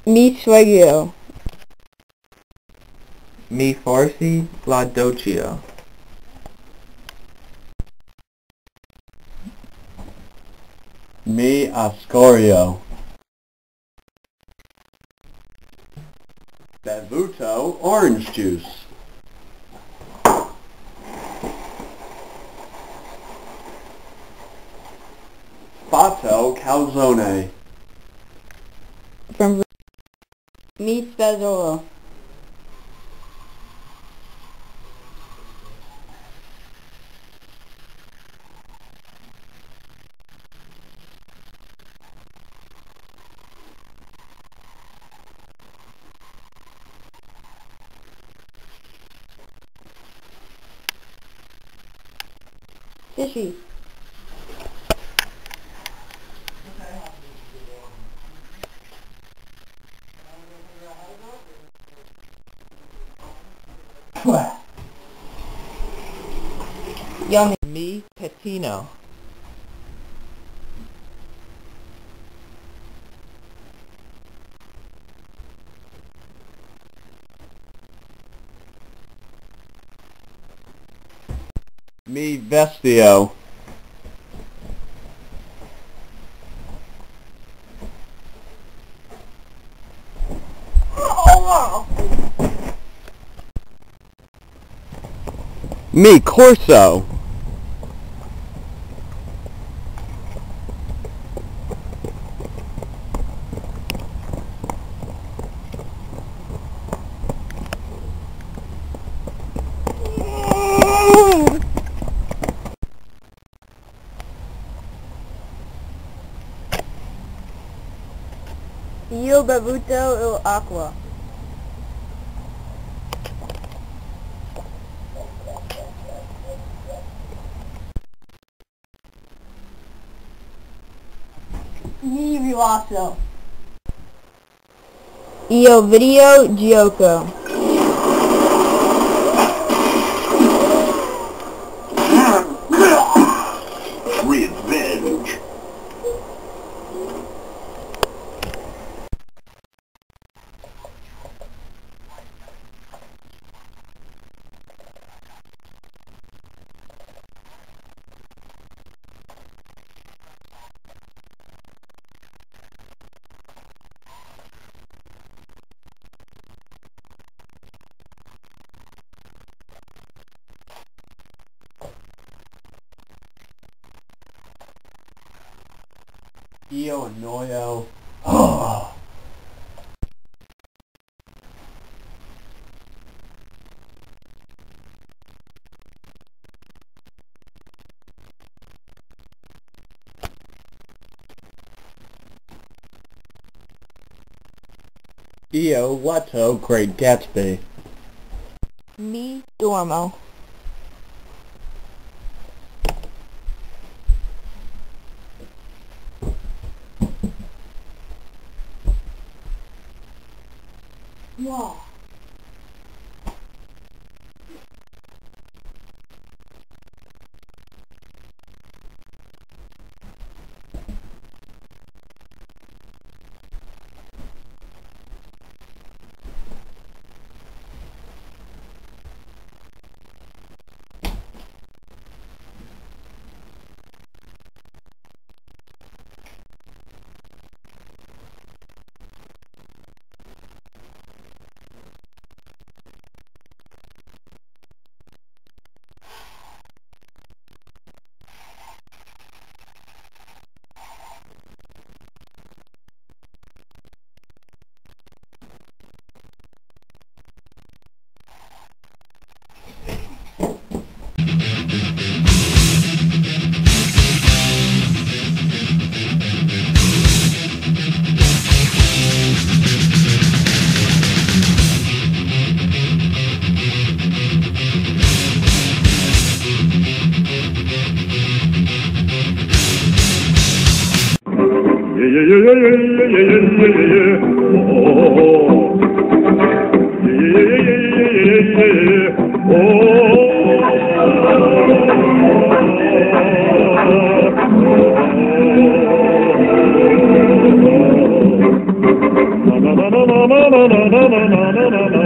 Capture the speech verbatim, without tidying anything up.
Mi Swagio. Mi Farsi La Docia. Mi Ascorio. Bevuto orange juice. Fatto calzone. From Mi Spazzolo. Fishy. Yummy. Mi Pettino. Mi Vestio. Mi Corso. Io bevuto il acqua. Mi rilasso. Io video gioco. Revenge. Io annoyo. Io letto Great Gatsby. Mi dormo. Wow. yeah, yeah, yeah, yeah, yeah, yeah, yeah, yeah, yeah. Oh, yeah, yeah, yeah, yeah, yeah, yeah, yeah. Oh, na na na. na na na na na na na na na na